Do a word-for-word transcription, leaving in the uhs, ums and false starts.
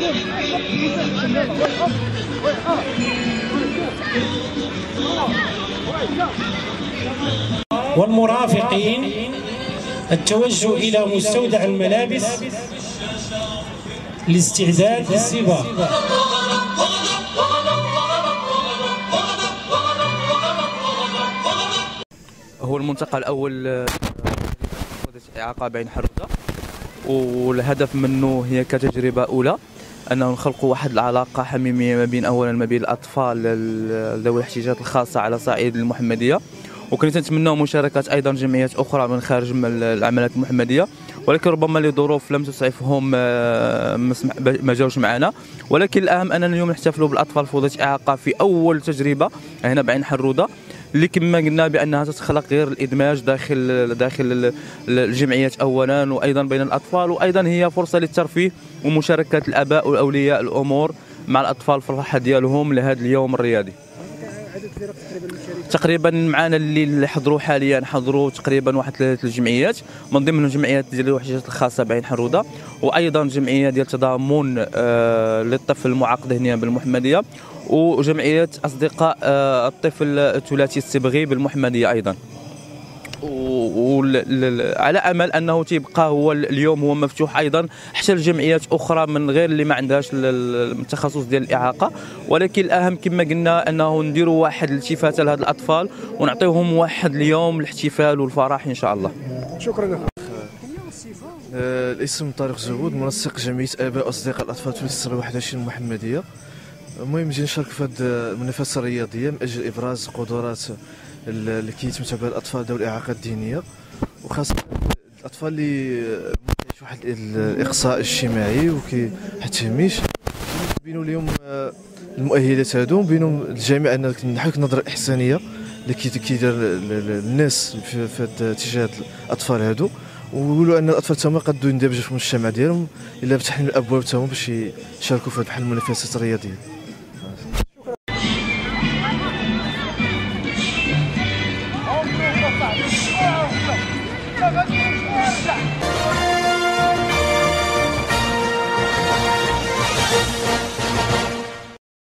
والمرافقين التوجه إلى مستودع الملابس لاستعداد للسباق. هو الملتقى الأول إعاقة بعين حرودة، والهدف منه هي كتجربة أولى أنه نخلقوا واحد العلاقة حميمية ما بين أولا ما بين الأطفال ذوي الاحتياجات الخاصة على صعيد المحمدية، وكنت نتمنى مشاركة أيضا جمعيات أخرى من خارج العمليات المحمدية، ولكن ربما لظروف لم تسعفهم ما جاوش معنا. ولكن الأهم أننا اليوم نحتفلوا بالأطفال فوضى إعاقة في أول تجربة هنا بعين حرودة، اللي كما قلنا بانها تتخلق غير الادماج داخل داخل الجمعيات اولا وايضا بين الاطفال، وايضا هي فرصه للترفيه ومشاركه الاباء واولياء الامور مع الاطفال في الفرحه ديالهم لهذا اليوم الرياضي. تقريبا معنا اللي حضروا حاليا حضروا تقريبا واحد ثلاث الجمعيات، من ضمنهم جمعيات ديال الاحتياجات الخاصه بعين حروده، وايضا جمعيه ديال تضامن آه للطفل المعاق ذهنيا بالمحمديه، وجمعيه اصدقاء آه الطفل الثلاثي الصبغي بالمحمديه ايضا. وعلى امل انه تيبقى هو اليوم هو مفتوح ايضا حتى لجمعيات اخرى من غير اللي ما عندهاش التخصص ديال الاعاقه، ولكن الاهم كما قلنا انه نديروا واحد الالتفاته لهاد الاطفال ونعطيوهم واحد اليوم الاحتفال والفرح ان شاء الله. شكرا. آه الاسم طارق زهود، منسق جمعيه اباء اصدقاء الاطفال تونس واحد وعشرين المحمديه. المهم جينا نشارك في هذه المنافسه الرياضيه من اجل ابراز قدرات اللي كيتمتع بها الاطفال ذوي الاعاقات الذهنيه، وخاصه الاطفال اللي كاينش واحد الاقصاء اجتماعي وكيتهميش، نبينوا لهم المؤهلات هادو، نبينوا للجميع ان نحاول النظره الاحسانيه اللي كيدير الناس في هذا اتجاه الاطفال هادو، ونقولوا ان الاطفال تما قدوا يندمجوا في المجتمع ديالهم الا فتحنا الابواب تاعهم باش يشاركوا في بحال المنافسات الرياضيه. Let's go.